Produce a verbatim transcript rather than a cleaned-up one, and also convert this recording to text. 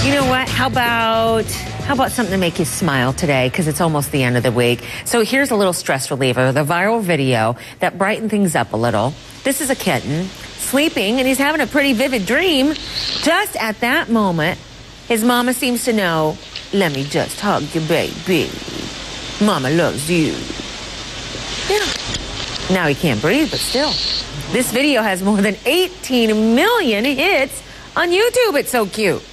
You know what? How about how about something to make you smile today? Because it's almost the end of the week. So here's a little stress reliever, the viral video that brightened things up a little. This is a kitten sleeping, and he's having a pretty vivid dream. Just at that moment, his mama seems to know, let me just hug you, baby. Mama loves you. Yeah. Now he can't breathe, but still. This video has more than eighteen million hits on YouTube. It's so cute.